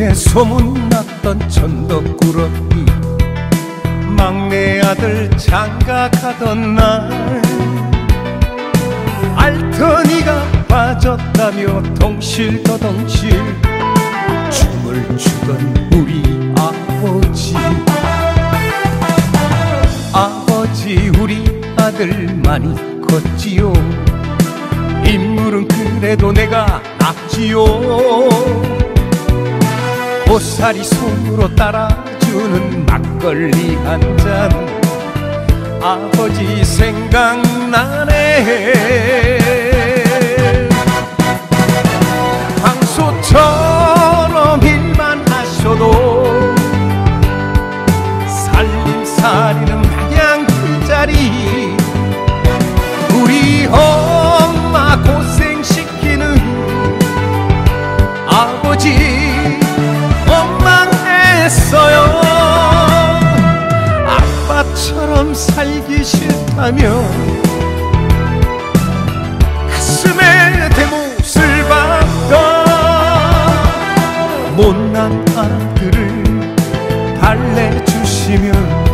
동네 소문났던 천덕꾸러기, 막내 아들 장가가던 날 알턴이가 빠졌다며 덩실더덩실 춤을 추던 우리 아버지. 아버지, 우리 아들 많이 컸지요. 인물은 그래도 내가 낫지요. 고사리 손으로 따라주는 막걸리 한 잔, 아버지 생각나네. 황소처럼 일만 하셔도 살림살이는 마냥 그 자리. 우리 엄마 고생시키는 아버지 원망했어요. 아빠처럼 살기 싫다면 가슴에 대못을 박던 못난 아들을 달래주시며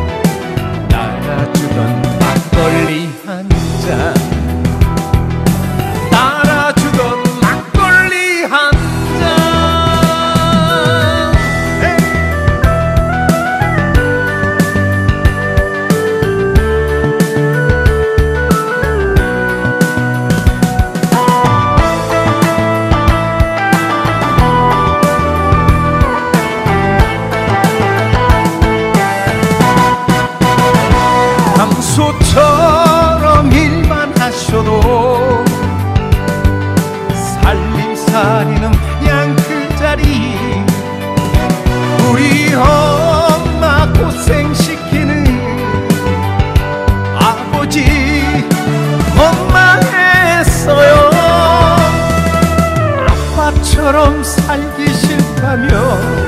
따라주던 막걸리 한 잔, 따라주던 막걸리 한 잔. 황소처럼 일만 하셔도 살림살이는 마냥 그 자리. 우리 엄마 고생시키는 아버지 원망했어요. 아빠처럼 살기 싫다며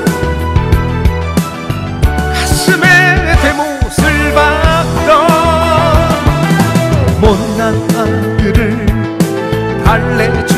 가슴에 대못을 박던 못난 아들을 달래주